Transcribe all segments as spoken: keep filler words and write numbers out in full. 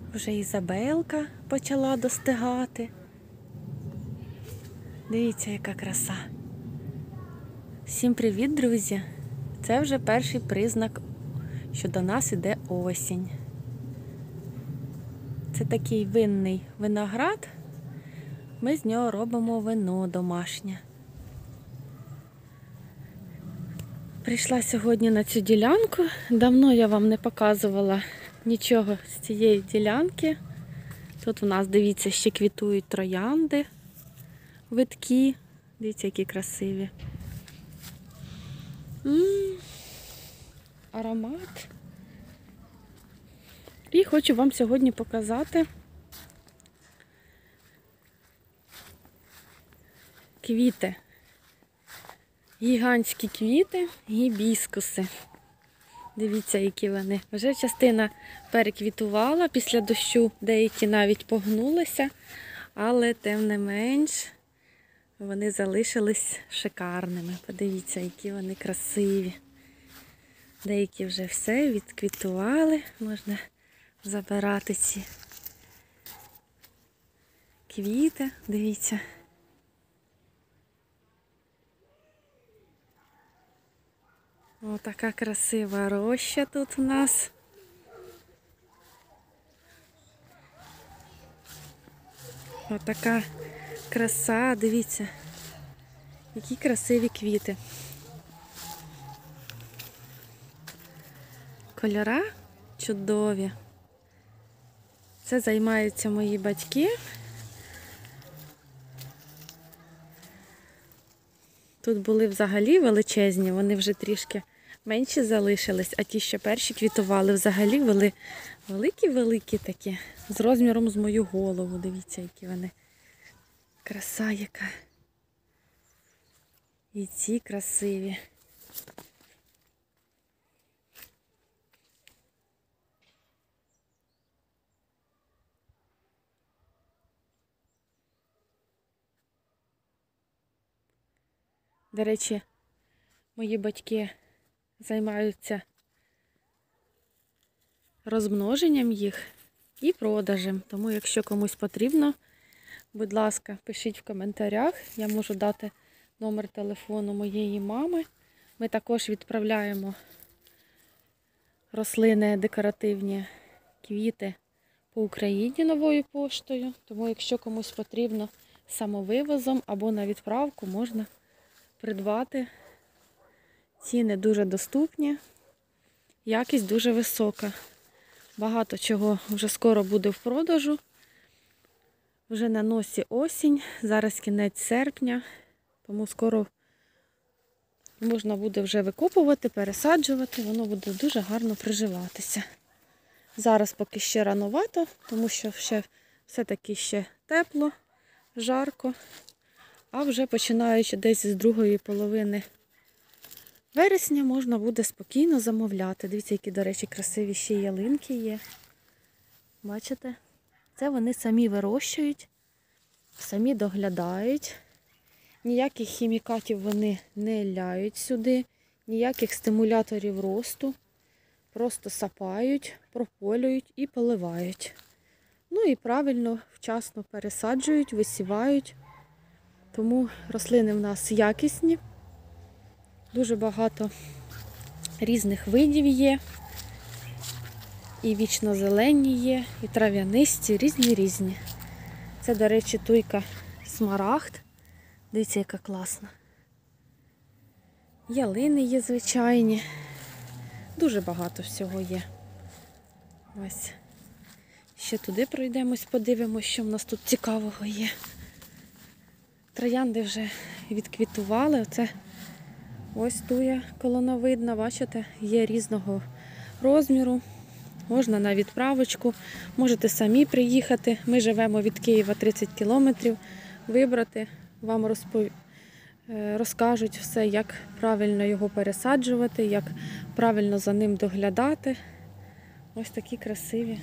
Вже Ізабелка почала достигати. Дивіться, яка краса. Всім привіт, друзі! Це вже перший признак, що до нас іде осінь. Це такий винний виноград. Ми з нього робимо вино домашнє. Прийшла сьогодні на цю ділянку. Давно я вам не показувала нічого з цієї ділянки. Тут у нас, дивіться, ще квітують троянди, витки. Дивіться, які красиві. М-м, аромат. І хочу вам сьогодні показати квіти. Гігантські квіти, гібіскуси. Дивіться, які вони. Вже частина переквітувала після дощу, деякі навіть погнулися, але тим не менш вони залишились шикарними. Подивіться, які вони красиві. Деякі вже все відквітували, можна забирати ці квіти. Дивіться. Ось така красива роща тут у нас. Ось така краса, дивіться, які красиві квіти. Кольора чудові. Це займаються мої батьки. Тут були взагалі величезні, вони вже трішки менші залишились, а ті, що перші квітували, взагалі вели великі-великі такі, з розміром з мою голову. Дивіться, які вони. Краса яка. І ці красиві. До речі, мої батьки займаються розмноженням їх і продажем. Тому, якщо комусь потрібно, будь ласка, пишіть в коментарях. Я можу дати номер телефону моєї мами. Ми також відправляємо рослини, декоративні квіти по Україні новою поштою. Тому, якщо комусь потрібно самовивозом або на відправку, можна придбати. Ціни дуже доступні, якість дуже висока. Багато чого вже скоро буде в продажу. Вже на носі осінь, зараз кінець серпня, тому скоро можна буде вже викопувати, пересаджувати, воно буде дуже гарно приживатися. Зараз поки ще рановато, тому що ще все-таки ще тепло, жарко. А вже починаючи десь з другої половини вересня можна буде спокійно замовляти. Дивіться, які, до речі, красиві ще ялинки є. Бачите? Це вони самі вирощують, самі доглядають. Ніяких хімікатів вони не ляють сюди, ніяких стимуляторів росту. Просто сапають, прополюють і поливають. Ну і правильно, вчасно пересаджують, висівають. Тому рослини в нас якісні, дуже багато різних видів є, і вічно-зелені є, і трав'янисті, різні-різні. Це, до речі, туйка смарагд. Дивіться, яка класна. Ялини є звичайні, дуже багато всього є. Ось. Ще туди пройдемось, подивимось, що в нас тут цікавого є. Троянди вже відквітували. Оце ось туя колоновидна, бачите, є різного розміру. Можна на відправочку, можете самі приїхати. Ми живемо від Києва тридцять кілометрів, вибрати, вам розпов... розкажуть все, як правильно його пересаджувати, як правильно за ним доглядати. Ось такі красиві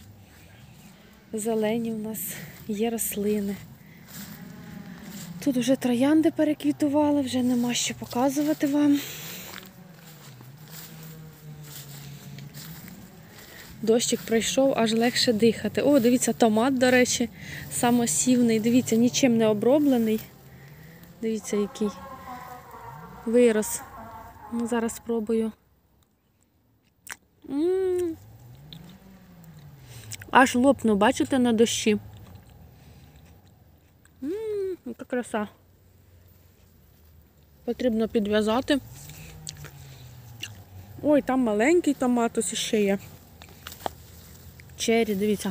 зелені у нас є рослини. Тут вже троянди переквітували, вже нема що показувати вам. Дощик пройшов, аж легше дихати. О, дивіться, томат, до речі, самосівний. Дивіться, нічим не оброблений. Дивіться, який вирос. Ну, зараз спробую. М-м-м. Аж лопну, бачите, на дощі. М-м, яка краса. Потрібно підв'язати. Ой, там маленький томат ось ще є. Чері, дивіться.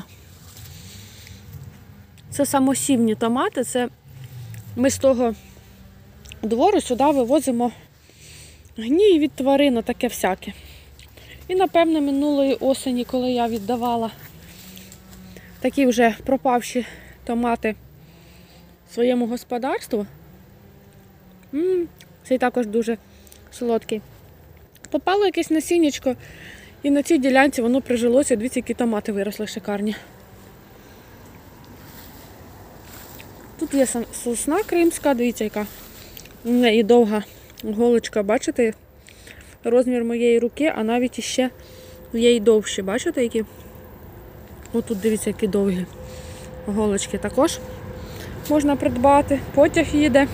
Це самосівні томати. Це ми з того двору сюди вивозимо гній від тварин, таке всяке. І, напевно, минулої осені, коли я віддавала такі вже пропавші томати своєму господарству, м-м, цей також дуже солодкий. Попало якесь насіннячко, і на цій ділянці воно прижилося. Дивіться, які томати виросли шикарні. Тут є сосна кримська, дивіться, яка у неї довга голочка, бачите? Розмір моєї руки, а навіть іще є і довші, бачите, які? Отут, дивіться, які довгі голочки також можна придбати. Потяг їде.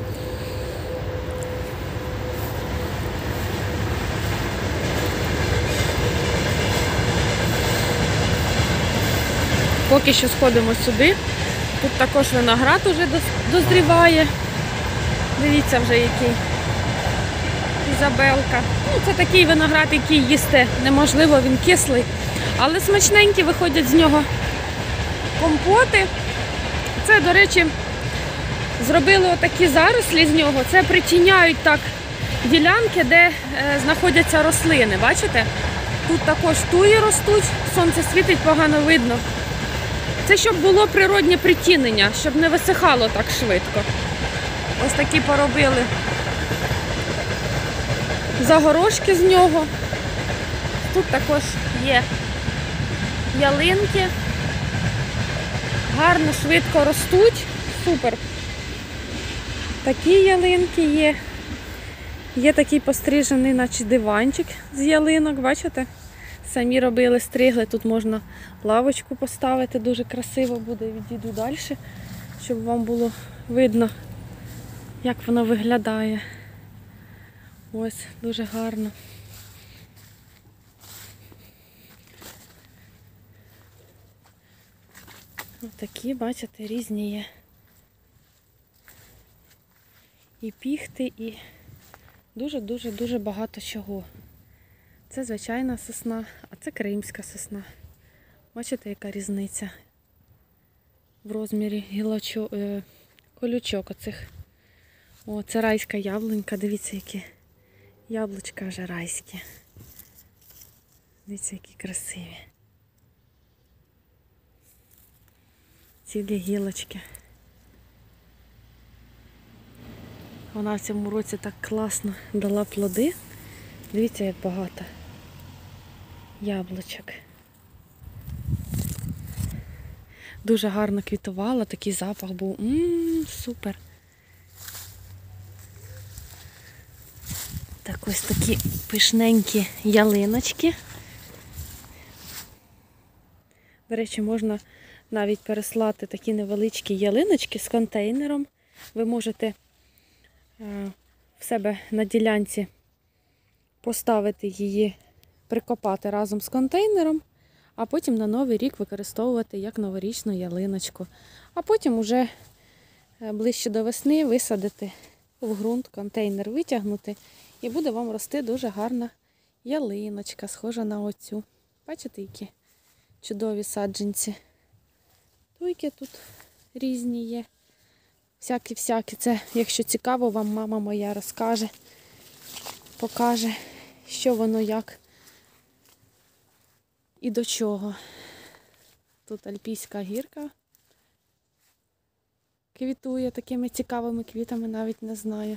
Поки що сходимо сюди. Тут також виноград уже дозріває. Дивіться вже який. Ізабелка. Ну, це такий виноград, який їсти неможливо, він кислий. Але смачненькі виходять з нього компоти. Це, до речі, зробили отакі зарослі з нього. Це притіняють так ділянки, де е, знаходяться рослини. Бачите? Тут також туї ростуть, сонце світить, погано видно. Це щоб було природнє притінення, щоб не висихало так швидко. Ось такі поробили загорожки з нього. Тут також є ялинки. Гарно, швидко ростуть. Супер. Такі ялинки є. Є такий пострижений, наче диванчик з ялинок, бачите? Самі робили, стригли. Тут можна лавочку поставити, дуже красиво буде. Відійду далі, щоб вам було видно, як воно виглядає. Ось, дуже гарно. Ось такі, бачите, різні є. І піхти, і дуже-дуже-дуже багато чого. Це звичайна сосна, а це кримська сосна. Бачите, яка різниця в розмірі гілочо, е, колючок оцих. О, це райська яблунька, дивіться, які яблучка вже райські. Дивіться, які красиві. Цілі гілочки. Вона в цьому році так класно дала плоди. Дивіться, як багато яблучок. Дуже гарно квітувала, такий запах був. Ммм, супер. Так, ось такі пишненькі ялиночки. До речі, можна навіть переслати такі невеличкі ялиночки з контейнером. Ви можете в себе на ділянці поставити її, прикопати разом з контейнером, а потім на Новий рік використовувати як новорічну ялиночку. А потім уже ближче до весни висадити в ґрунт, контейнер витягнути, і буде вам рости дуже гарна ялиночка, схожа на оцю. Бачите, які чудові саджанці. Туйки тут різні є. Всякі-всякі. Це, якщо цікаво, вам мама моя розкаже, покаже, що воно як і до чого. Тут альпійська гірка квітує такими цікавими квітами, навіть не знаю.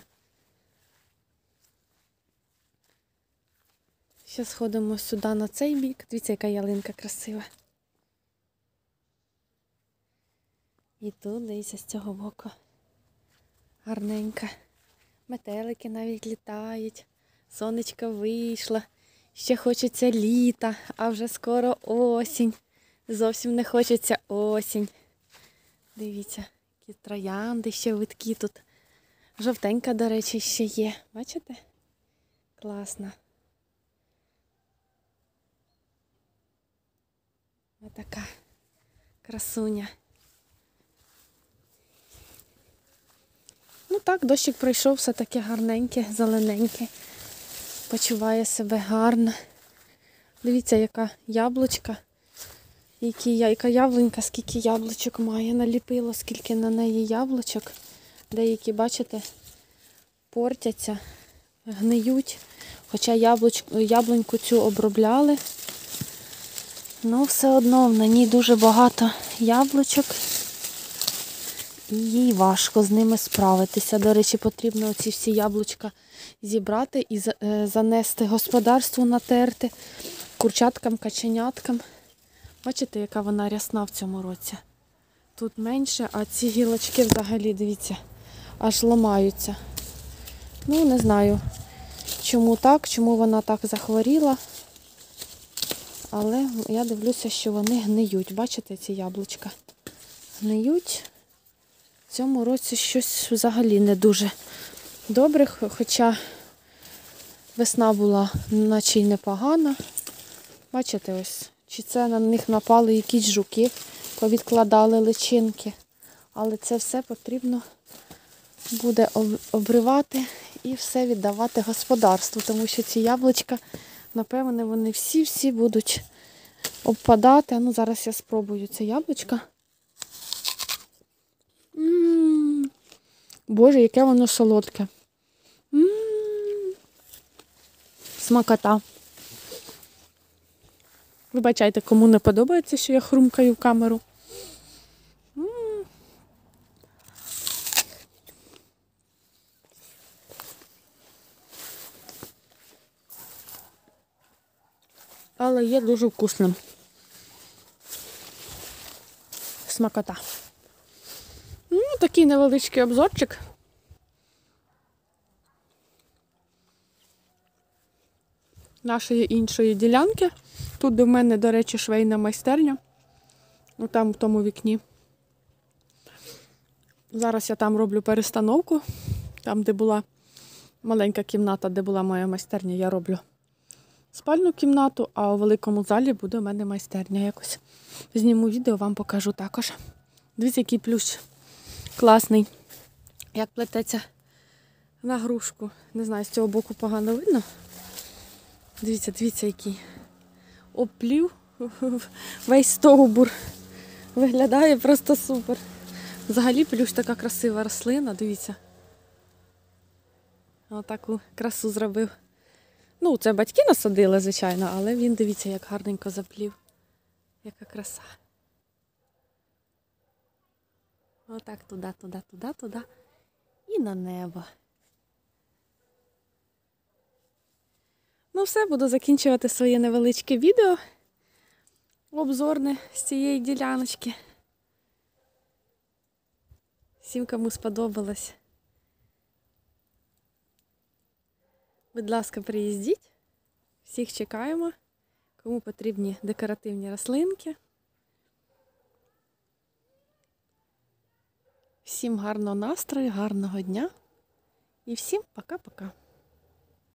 Ще сходимо сюди на цей бік. Дивіться, яка ялинка красива. І тут, дивіться, з цього боку. Гарненька. Метелики навіть літають. Сонечко вийшло. Ще хочеться літа, а вже скоро осінь. Зовсім не хочеться осінь. Дивіться, які троянди ще виткі тут. Жовтенька, до речі, ще є. Бачите? Класно. Ось така красуня. Ну так, дощик пройшов, все таке гарненьке, зелененьке. Почуває себе гарно. Дивіться, яка яблучка. Які, яка яблунька, скільки яблучок має. Наліпило, скільки на неї яблучок. Деякі, бачите, портяться, гниють. Хоча яблуч, яблуньку цю обробляли. Ну, все одно на ній дуже багато яблучок. І їй важко з ними справитися. До речі, потрібно оці всі яблучка зібрати і занести господарству, натерти, курчаткам, каченяткам. Бачите, яка вона рясна в цьому році? Тут менше, а ці гілочки взагалі, дивіться, аж ламаються. Ну, не знаю, чому так, чому вона так захворіла. Але я дивлюся, що вони гниють. Бачите, ці яблучка? Гниють. В цьому році щось взагалі не дуже добре, хоча весна була наче й непогана. Бачите, ось, чи це на них напали якісь жуки, повідкладали личинки. Але це все потрібно буде обривати і все віддавати господарству, тому що ці яблучка, напевне, вони всі-всі будуть обпадати. Ну, зараз я спробую це яблучко. М-м-м. Боже, яке воно солодке. М-м-м. Смакота. Вибачайте, кому не подобається, що я хрумкаю в камеру. М-м. Але є дуже вкусним. Смакота. Ну, такий невеличкий обзорчик. Нашої іншої ділянки. Тут, де в мене, до речі, швейна майстерня. Ну, там в тому вікні. Зараз я там роблю перестановку. Там, де була маленька кімната, де була моя майстерня, я роблю спальну кімнату, а у великому залі буде у мене майстерня якось. Зніму відео, вам покажу також. Дивіться, який плющ класний. Як плететься на грушку. Не знаю, з цього боку погано видно. Дивіться, дивіться, який оплів весь стовбур. Виглядає просто супер. Взагалі плющ така красива рослина, дивіться. Отаку красу зробив. Ну, це батьки насадили, звичайно, але він, дивіться, як гарненько заплів. Яка краса. Отак туди, туди, туди, туди. І на небо. Ну все, буду закінчувати своє невеличке відео. Обзорне з цієї діляночки. Всім, кому сподобалось. Будь ласка, приїздіть. Всіх чекаємо. Кому потрібні декоративні рослинки. Всім гарного настрою, гарного дня. І всім пока-пока.